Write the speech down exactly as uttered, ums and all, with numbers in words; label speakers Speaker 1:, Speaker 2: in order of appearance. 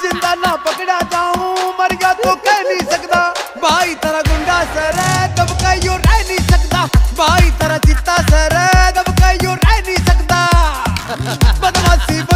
Speaker 1: जिंदा ना पकड़ा जाऊं, मर गया तो कह नहीं